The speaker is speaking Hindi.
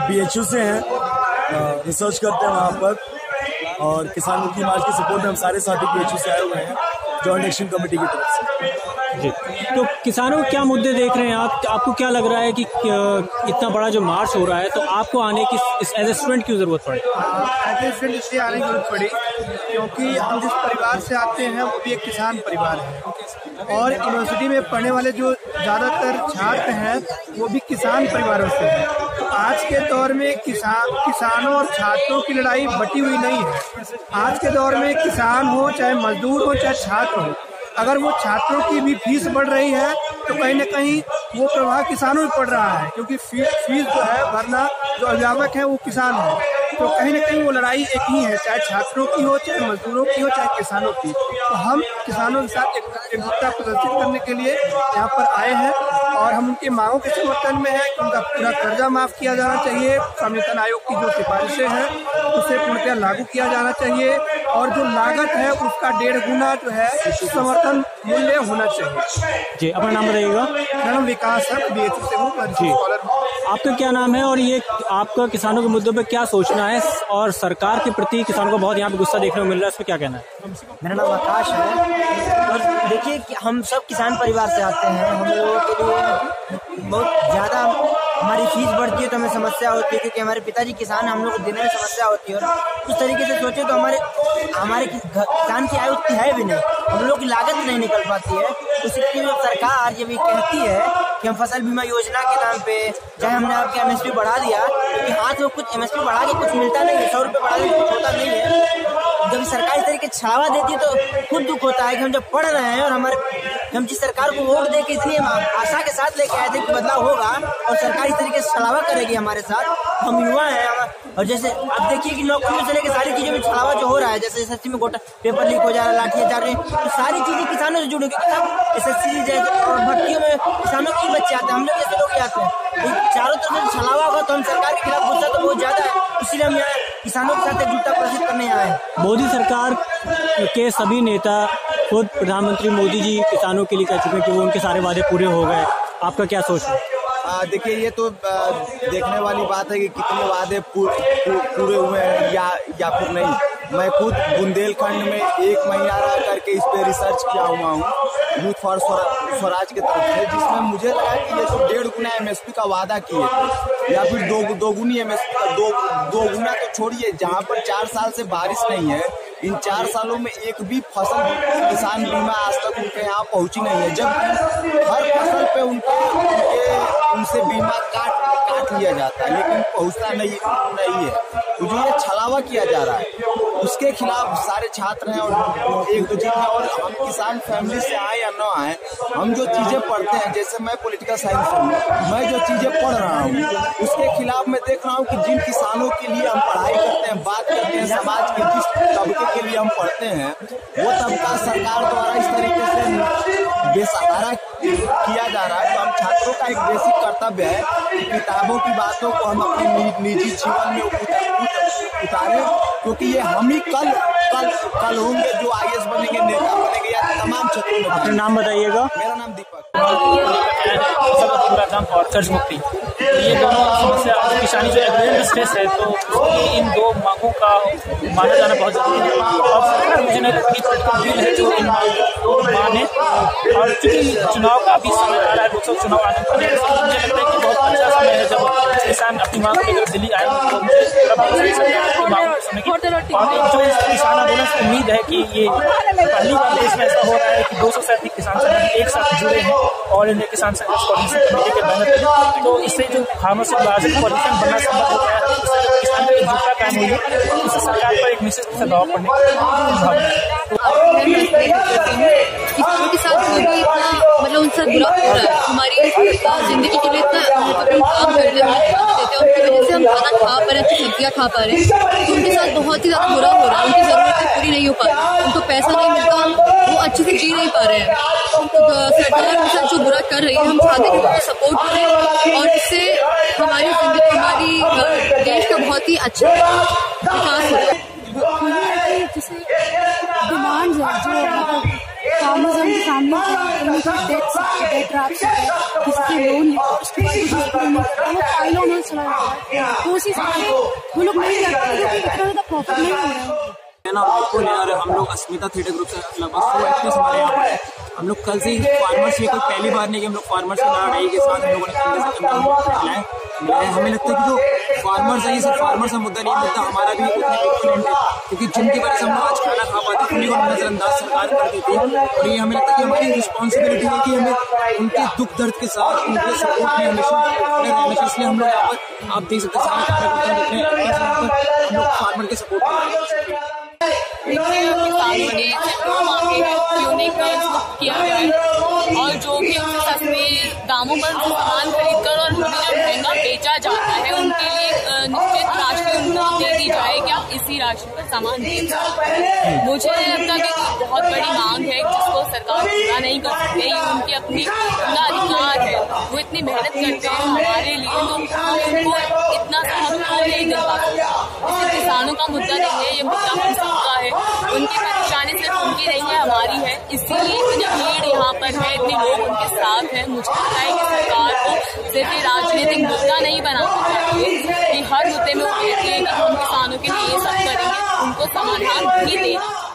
BHU से हैं, रिसर्च करते हैं वहाँ पर, और किसान मुक्ति मार्च के सपोर्ट में हम सारे साथी BHU से आए हुए हैं जॉइंट एक्शन कमेटी की तरफ से। जी, तो किसानों को क्या मुद्दे देख रहे हैं आप? आपको क्या लग रहा है कि इतना बड़ा जो मार्च हो रहा है तो आपको आने की एज ए स्टूडेंट क्यों जरूरत पड़ी? एज ए स्टूडेंट इसलिए आने की जरूरत पड़ी क्योंकि हम जिस परिवार से आते हैं वो भी एक किसान परिवार है, और यूनिवर्सिटी में पढ़ने वाले जो ज़्यादातर छात्र हैं वो भी किसान परिवारों से हैं। तो आज के दौर में किसानों और छात्रों की लड़ाई बटी हुई नहीं है। आज के दौर में किसान हो, चाहे मजदूर हो, चाहे छात्र हो, अगर वो छात्रों की भी फीस बढ़ रही है तो कहीं न कहीं वो प्रभाव किसानों में पड़ रहा है, क्योंकि फीस जो है भरना जो अभिभावक है वो किसान है। तो कहीं न कहीं वो लड़ाई एक ही है, चाहे छात्रों की हो, चाहे मजदूरों की हो, चाहे किसानों की। तो हम किसानों के साथ एकजुटता प्रदर्शित करने के लिए यहाँ पर आए हैं, और हम उनकी मांगों के समर्थन में है कि उनका पूरा कर्जा माफ किया जाना चाहिए, संविधान आयोग की जो सिफारिशें हैं उसे पूर्णतः लागू किया जाना चाहिए, और जो लागत है उसका 1.5 गुना जो है समर्थन मूल्य होना चाहिए। जी, अपना नाम बताइएगा। मेरा नाम विकास है, BHU से हूँ। जी, आपका क्या नाम है और ये आपका किसानों के मुद्दों पे क्या सोचना है, और सरकार के प्रति किसानों को बहुत यहाँ पे गुस्सा देखने को मिल रहा है, इस पे क्या कहना है? मेरा नाम आकाश है, और देखिए कि हम सब किसान परिवार से आते हैं। हम लोगों के लिए बहुत ज़्यादा हमारी फीस बढ़ती है तो हमें समस्या होती है, क्योंकि हमारे पिताजी किसान हैं, हम लोग को देने में समस्या होती है। और उस तरीके से सोचे तो हमारे किसान की आय उतनी है भी नहीं, हम लोग की लागत भी नहीं निकल पाती है। तो इसलिए जब सरकार जब ये कहती है कि हम फसल बीमा योजना के नाम पे, चाहे हमने आपके MSP बढ़ा दिया, क्योंकि हाथ में कुछ MSP बढ़ा के कुछ मिलता नहीं है, 100 रुपये बढ़ा के कुछ होता नहीं है। जब सरकार इस तरीके से छावा देती है तो खुद दुख होता है कि हम जब पढ़ रहे हैं और हम जिस सरकार को वोट दे के इतनी आशा के साथ लेके आए थे कि बदलाव होगा, और सरकार इस तरीके से छलावा करेगी हमारे साथ। हम युवा हैं, और जैसे आप देखिए कि नौकरियों से लेकर सारी चीजों में छलावा जो हो रहा है, जैसे SSC में गोटा पेपर लीक हो जा रहा है, लाठियां जा रही है, तो सारी चीजें किसानों से जुड़ी, क्योंकि सब SSC जैसे और भर्तियों में किसानों के बच्चे आते हैं, हम लोग जैसे लोग आते हैं। चारों तरफ से छलावा होगा तो हम सरकार के खिलाफ गुस्सा तो बहुत ज्यादा है, इसलिए हम यहाँ किसानों के साथ एकजुटता प्रदर्शित करने आए हैं। मोदी सरकार के सभी नेता, खुद प्रधानमंत्री मोदी जी किसानों के लिए कह चुके हैं कि वो उनके सारे वादे पूरे हो गए, आपका क्या सोच है? देखिए, ये तो देखने वाली बात है कि कितने वादे पूरे हुए हैं या फिर नहीं। मैं खुद बुंदेलखंड में 1 महीना रह करके इस पे रिसर्च किया हुआ हूँ यूथ फॉर स्वराज की तरफ से, जिसमें मुझे लगा कि ये तो 1.5 गुना MSP का वादा किए थे, या फिर दोगुनी MSP का, दो गुना तो छोड़िए, जहाँ पर 4 साल से बारिश नहीं है, इन 4 सालों में एक भी फसल किसान बीमा आज तक उनके यहाँ पहुँची नहीं है, जबकि हर फसल पे उनसे बीमा काट लिया जाता है, लेकिन पहुँचता नहीं है। तो जो ये छलावा किया जा रहा है उसके खिलाफ सारे छात्र हैं और एकजुट हैं। और हम किसान फैमिली से आए या न आए, हम जो चीजें पढ़ते हैं, जैसे मैं पॉलिटिकल साइंस से हूँ, मैं जो चीजें पढ़ रहा हूँ उसके खिलाफ मैं देख रहा हूँ कि जिन किसानों के लिए हम पढ़ाई करते हैं, बात करते हैं, समाज के जिस तबके के लिए हम पढ़ते हैं, वो तबका सरकार द्वारा इस तरीके से बेसहारा किया जा रहा है। तो हम छात्रों का एक बेसिक कर्तव्य है कि किताबों की बातों को हम अपने निजी जीवन में उतारें, क्योंकि ये हम ही कल होंगे जो IAS बनेंगे, नेता बनेंगे, या तमाम क्षेत्रों में। अपना नाम बताइएगा। मेरा नाम दीपक। पूरा नाम और कर्ज मुक्ति, ये दोनों समस्या किसानी जो एग्रीमेंट स्ट्रेस है, तो इन 2 मांगों का माना जाना बहुत जरूरी है। और सरकार मुझे नहीं लगती बिल है जो इन मांगों को माने, और चूंकि चुनाव का भी समय आ रहा है, लोकसभा चुनाव आने का, मुझे लगता है कि बहुत अच्छा समय है जब किसान अपनी मांग को लेकर दिल्ली आए, तो जो किसान आंदोलन से उम्मीद है कि ये पहली बार देश में ऐसा हो रहा है कि 200 से अधिक किसान संगठन एक साथ जुड़े हैं और इन्हें किसान संघर्ष कोऑर्डिनेशन कमेटी के बैनर पर, तो इससे जो फार्मर से लार्जेस्ट कोऑर्डिनेशन बनना संभव होता है, उससे किसान की एकजुटता कायम हुई है, उससे सरकार पर एक निश्चित रूप से दबाव पड़ने की संभावना है। किसानों के साथ कोई भी इतना मतलब उनसे बुरा हो रहा है, हमारी जिंदगी के लिए इतना महत्वपूर्ण काम करते हैं, उनकी वजह से हम खाना खा पा रहे हैं, सब्जियाँ खा पा रहे हैं, तो उनके साथ बहुत ही ज्यादा बुरा हो रहा है। उनकी जरूरतें पूरी नहीं हो पा रही, उनको पैसा नहीं मिलता, वो अच्छे से जी नहीं पा रहे हैं। तो सरकार उनके साथ जो बुरा कर रही है, हम चाहते हैं कि उनको सपोर्ट करें, और इससे हमारी जिंदगी, हमारी देश का बहुत ही अच्छा विकास हो रहा है। जैसे डिमांड्स है जो फार्मर्स हैं उनके सामने डेट ड्राफ्ट है, किससे लोन लिया उसके बाद वो फाइल उन्होंने चला जाता है, तो उसी समय वो लोग नहीं करते क्योंकि इतना ज़्यादा प्रॉफिट नहीं हो रहा है ना। और हम लोग अस्मिता थिएटर ग्रुप से लगभग 100 एक्टर्स हमारे यहाँ पर है। हम लोग कल से ही फार्मर्स, ये कोई पहली बार नहीं कि हम लोग फार्मर्स की लड़ाई के साथ हम लोगों ने कंधे से कंधा मिलाया। हमें लगता है कि जो फार्मर्स है, ये सिर्फ फार्मर्स का मुद्दा नहीं, मुद्दा हमारा भी उतना इम्पोर्टेंट है, क्योंकि जिनकी वजह से हम लोग आज खाना खा पाते, उन्हीं को नजरअंदाज सरकार कर देती है। और ये हमें लगता है कि हमारी रिस्पॉन्सिबिलिटी है कि हमें उनके दुख दर्द के साथ उनके सपोर्ट में हमेशा रहना चाहिए। इसलिए हम लोग यहाँ पर आप देख सकते हैं सारे कार्यकर्ता हम लोग फार्मर के सपोर्ट कर किया जाए और जो भी सस्ते दामों पर सामान खरीद कर और हमें जो महंगा बेचा जाता है उनके लिए निश्चित राशि उनको दे दी जाए कि आप इसी राशि पर सामान दे सकते। मुझे लगता है कि बहुत बड़ी मांग है जिसको सरकार पूरा नहीं कर सकती, ये उनकी अपनी पूरा अधिकार है, वो इतनी मेहनत करते हैं हमारे लिए, तो उनको इतना सहयोग नहीं दे पाते। इससे किसानों का मुद्दा नहीं है, ये मुद्दा हम सबका है, उनकी परेशानी सिर्फ उनकी नहीं है हमारी है, इसीलिए इतनी भीड़ यहाँ पर है, इतने लोग उनके साथ हैं। मुझे लगता है कि सरकार को सिर्फ राजनीतिक मुद्दा नहीं बनाना चाहिए कि हर मुद्दे में वो कहती है कि हम किसानों के लिए ये सब करेंगे, उनको समाधान भी देना।